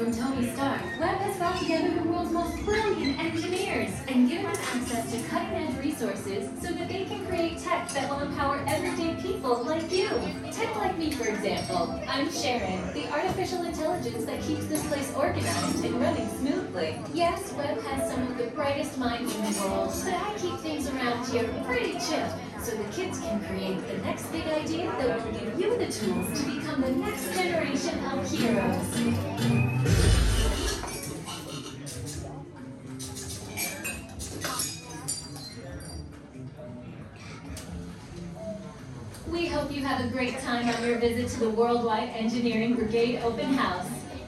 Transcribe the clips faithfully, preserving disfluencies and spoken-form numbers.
from Tony Stark, Web has brought together the world's most brilliant engineers and given them access to cutting-edge resources so that they can create tech that will empower everyday people like you. Tech like me, for example. I'm Sharon, the artificial intelligence that keeps this place organized and running smoothly. Yes, Web has some of the brightest minds in the world, but I keep things around here pretty chill, so the kids can create the next big idea that will give you the tools to become the next generation of heroes. We hope you have a great time on your visit to the Worldwide Engineering Brigade Open House.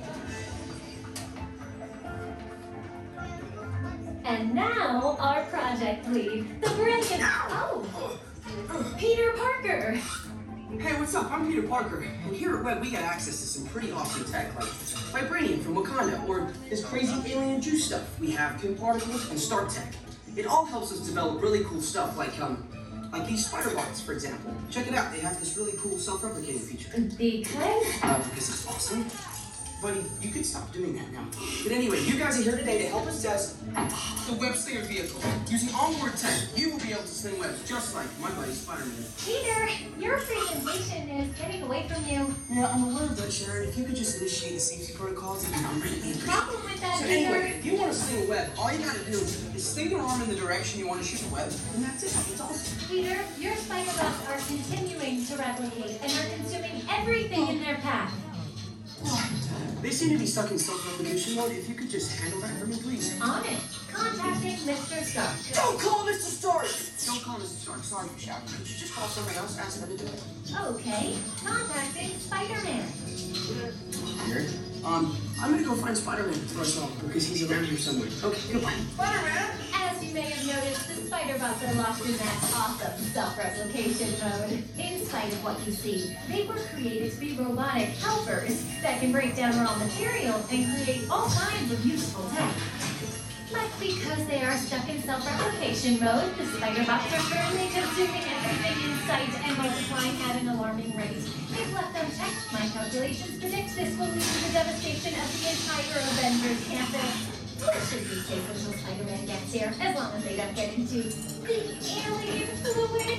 And now, our project lead, the brilliant... Oh! Peter Parker! Hey, what's up? I'm Peter Parker, and here at Web we got access to some pretty awesome tech, like Vibranium from Wakanda, or this crazy alien juice stuff. We have Kim particles and Stark Tech. It all helps us develop really cool stuff, like um, like these Spiderbots, for example. Check it out. They have this really cool self-replicating feature. Because? Uh, because it's awesome. Buddy, you can stop doing that now. But anyway, you guys are here today to help us test the Web Slingers vehicle. Using onboard tech, you will be able to sling webs just like my buddy Spiderman. Peter, your presentation is getting away from you. Yeah, I'm a little bit, Sharon. If you could just initiate the safety protocols, it'd be greatly appreciated. Problem with that, So Peter? anyway, if you want to sling a web, all you gotta do is sling your arm in the direction you want to shoot the web, and that's it. It's awesome. Peter, your Spiderbots are continuing to replicate and are consuming everything in their path. They seem to be stuck in self-replication mode. If you could just handle that for me, please. On it. Contacting Mister Stark. Don't call Mister Stark! Don't call Mister Stark. Sorry for shouting. You should just call somebody else, ask them to do it. Okay. Contacting Spiderman. Weird. Um, I'm gonna go find Spiderman for us all, because he's around here somewhere. Okay, goodbye. Spiderman! As you may have noticed, the Spiderbots are locked in that awesome self-replication mode. In spite of what you see, they were created to be robotic helpers that can break down raw material and create all kinds of useful tech. But because they are stuck in self-replication mode, the Spiderbots are currently consuming everything in sight and multiplying at an alarming rate. If left unchecked, my calculations predict this will lead to the devastation of the entire Avengers Campus. It should be safe until Spider-Man gets here, as long as they don't get into the alien fluid.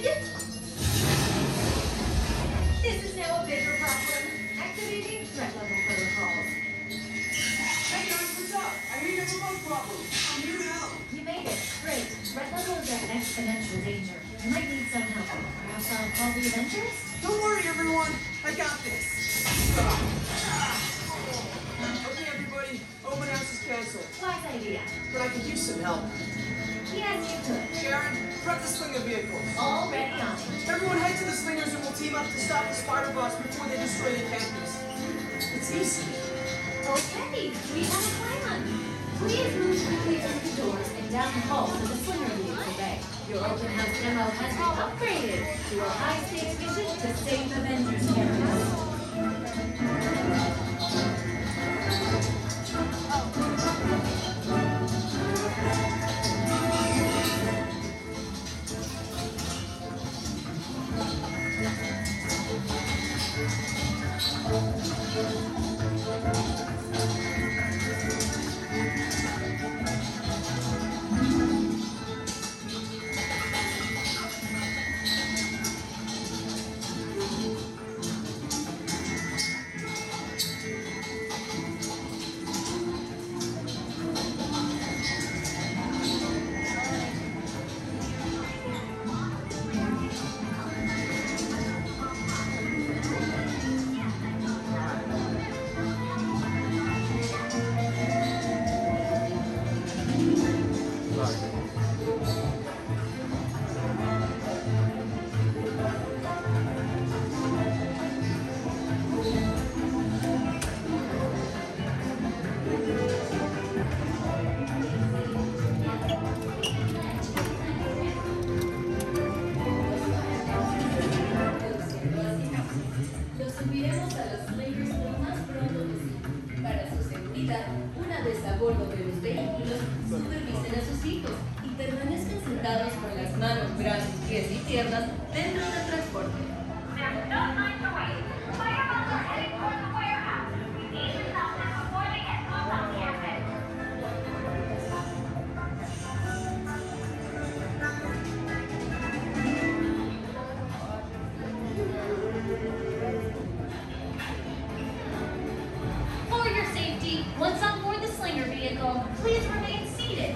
This is now a bigger problem. Activating threat level protocols. Hey guys, what's up? I hear you have a bug problem. I'm here to help. You made it. Great. Threat level is at exponential danger. You might need some help. Perhaps I'll call the Avengers? Don't worry, everyone. I got this. Okay, everybody. Open house is canceled. Wise idea. But I could use some help. Yes, you could. Sharon, prep the slinger vehicles. Already on it. Everyone head to the slingers and we'll team up to stop the Spiderbots before they destroy the campus. It's easy. Okay, we have a plan. Please move quickly through the doors and down the hall to the slinger vehicle bay. Your open house demo has been upgraded to a high-stakes mission to save Avengers Campus.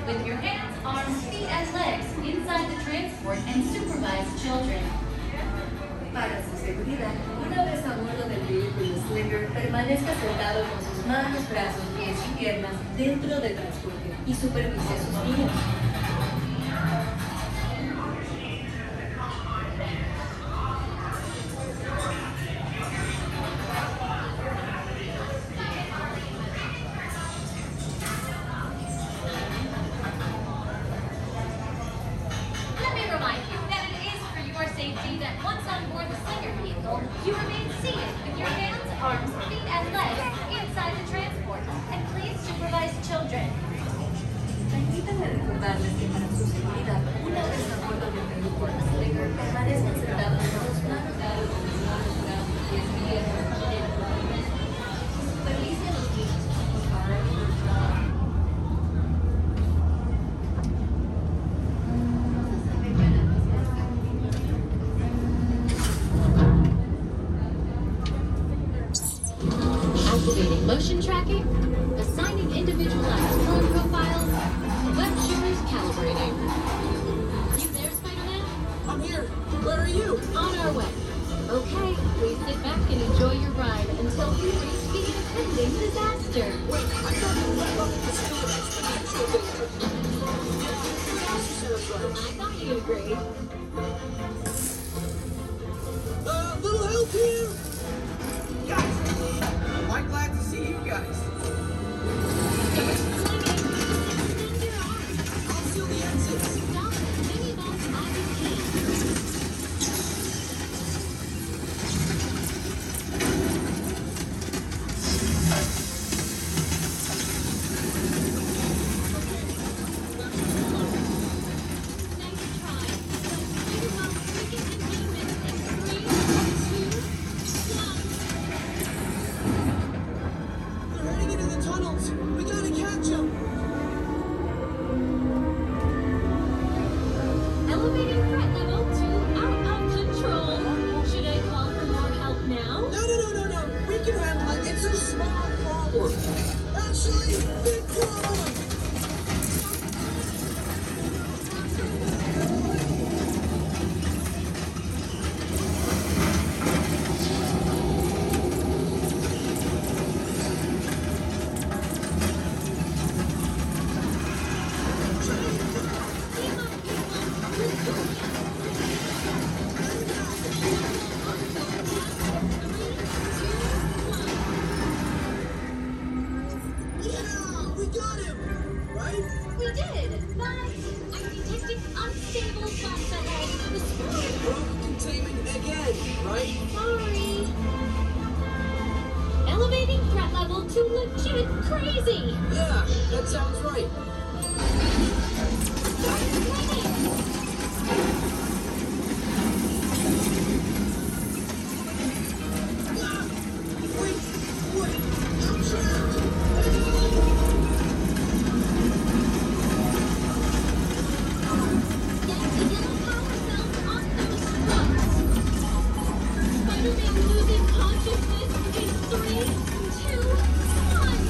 with your hands, arms, feet, and legs inside the transport and supervise children. Para su seguridad, una vez a bordo del vehículo Slinger, permanezca sentado con sus manos, brazos, pies y piernas dentro del transporte y supervise sus guías. Let me remind you that it is for your safety that once on board the Slinger vehicle, you remain seated with your hands, arms, feet, and legs inside the transport, and please supervise children. Permítanme recordarles que para su seguridad, una vez a bordo del vehículo Slinger, permanezcan sentados con sus manos, brazos, brazos, pies y piernas dentro del transporte y supervise a los niños. Activating motion tracking, assigning individualized color profiles, web slingers calibrating. You there, Spider-Man? I'm here. Where are you? On our way. Okay, please sit back and enjoy your ride until we reach the impending disaster. Wait, I thought the web level was still an exponential danger. I thought you'd agree. Uh, little help here! Guys! I'm glad to see you guys. I'll seal the exits. Stop the mini-bots as you can. They're heading into the tunnels. We gotta catch them. Elevating threat level to out of control. Should I call for more help now? No, no, no, no, no. We can handle it. It's a small problem. Actually, big problem. Yeah, we got him. Right? We did, but I'm detecting unstable spots ahead. The squad. Broke containment again, right? Sorry. Elevating threat level to legit crazy. Yeah, that sounds right. Ah, wait, wait, I'm trapped. Get the yellow power cells on those trucks. Spider-Man losing consciousness in three, two, one.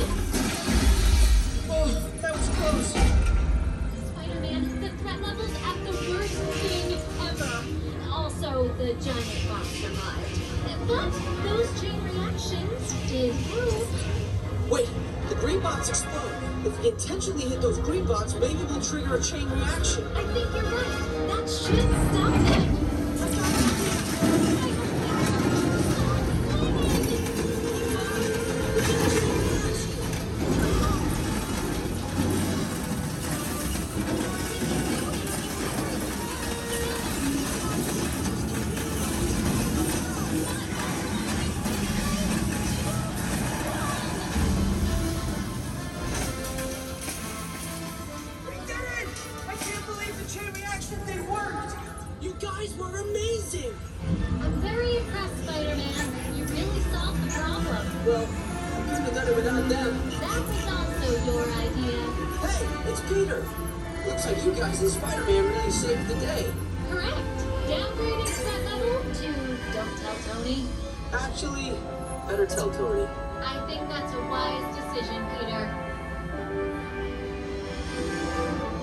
Oh, that was close. Spider-Man, the threat level's at the worst thing ever. Also, the giant bot survived. But those chain reactions did prove. Wait, the green bots explode. If we intentionally hit those green bots, maybe we'll trigger a chain reaction. I think you're right. That should stop them. We did it! I can't believe the chain reaction thing worked! You guys were amazing! I'm very impressed, Spider-Man. You really solved the problem. Well, we couldn't have done it without them. That was also your idea. Hey, it's Peter. Looks like you guys and Spider-Man really saved the day. Correct. Downgrading threat level to don't tell Tony. Actually, better tell Tony. I think that's a wise decision, Peter.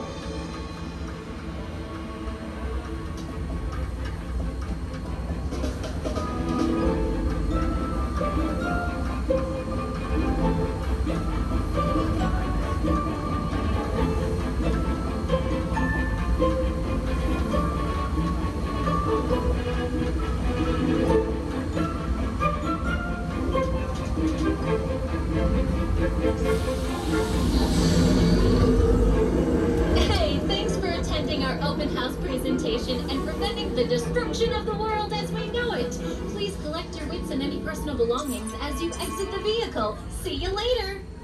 conservation and preventing the destruction of the world as we know it. Please collect your wits and any personal belongings as you exit the vehicle. See you later!